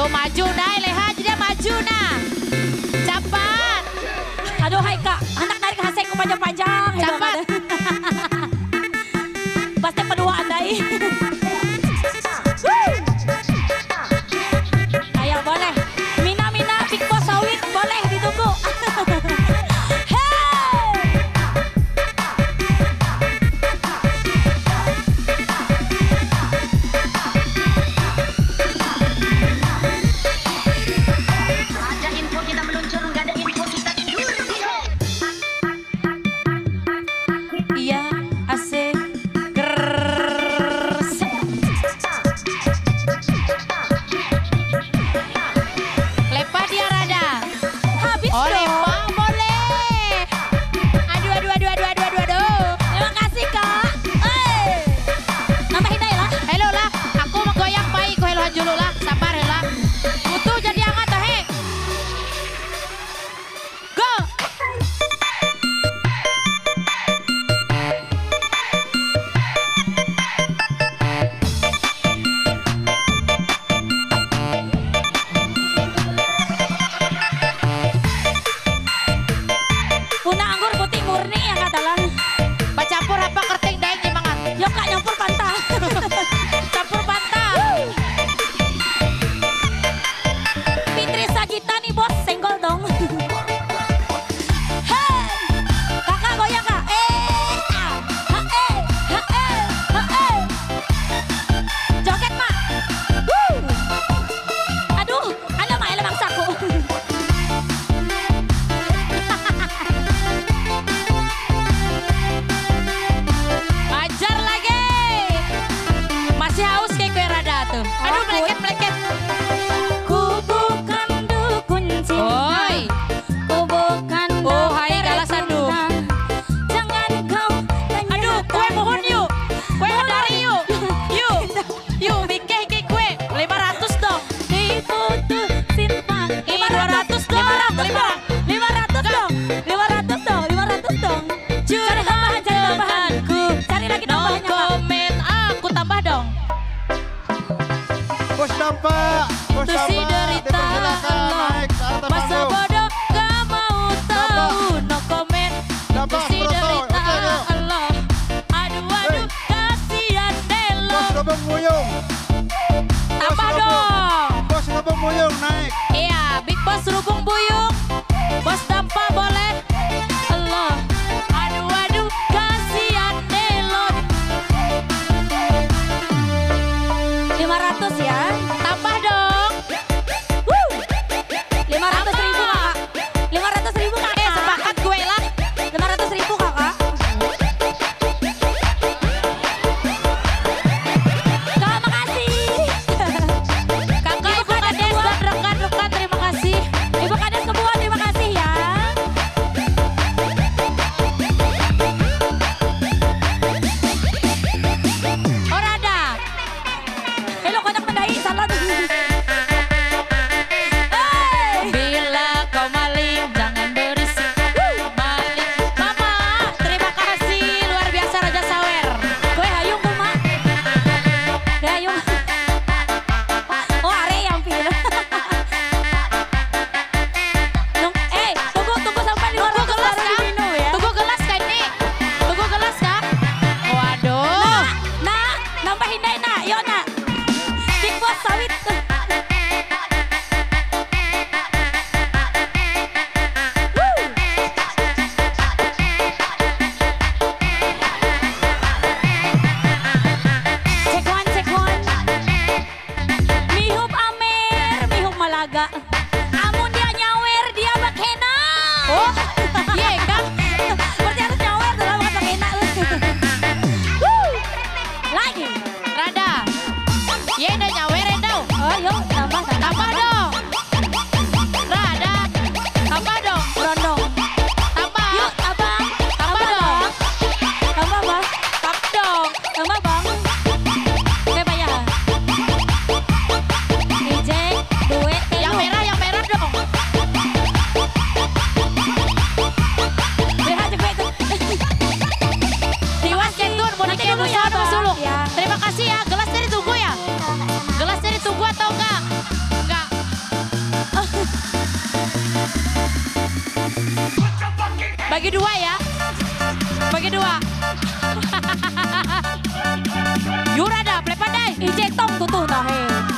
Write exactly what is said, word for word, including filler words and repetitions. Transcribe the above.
Aduh maju dah, leha jadi maju nah. Cepat. Aduh hai kak, anak narik hasek panjang-panjang. Cepat. Pasti penuaan dai. Ayo boleh. Mina-mina Big Boss sawit boleh ditunggu. Pak, bos si derita naik ke atas masa panggung. bodoh gak mau tahu no comment. Dapat Si Broto, derita oke, yuk. Allah. Aduh aduh kasihan Delo. Bos Lubung Muyung. Tambah dong. Bos Lubung Muyung naik. Iya, Big Boss Rubung Buyung. Bos Tampa boleh. Allah. Aduh aduh kasihan Delo. lima ratus ya. Tambah dong. Wuh. lima ratus ribu Tambah. kakak. lima ratus ribu kakak. Eh sepakat gue lah. lima ratus ribu kakak. Kak makasih. Kakak Ibu Kades dan rekan-rekan terima kasih. Ibu Kades semua terima kasih ya. Orada. Hello konyak mendai salah. Bila kau maling jangan berisik. Maling. Mama, terima kasih luar biasa Raja Sawer. Gue hayung kuma. Gue hayung. Oh are yang pilih. Nung, eh tunggu tunggu sampai lima Tunggu ratus gelas baru kah? diminum ya. Tunggu gelas kah ini? Tunggu gelas kah? Waduh. Nah, nah, nambahin deh nak, yuk nak. Big Boss sawit. Wuh. Cek one, cek one. Mihub Amer, mihub Malaga. Amun dia nyawer, dia bakena. Oh, iya kah? Berarti harus nyawer dalam bahasa bakena. Wuh. Lagi. Rada. Iya udah nyawerin dong. Oh, yuk tambah tambah. Tambah dong. Rada. Tambah dong. Rondong. Tambah. Yuk, abang. Tambah dong. Tambah, bang. Tap dong. Tambah, bang. Oke, bayar. Ijek, duit, Yang telu. merah, yang merah dong. Bagi dua ya. Bagi dua. Yura dah, play pandai. Ije tong tutu nah he.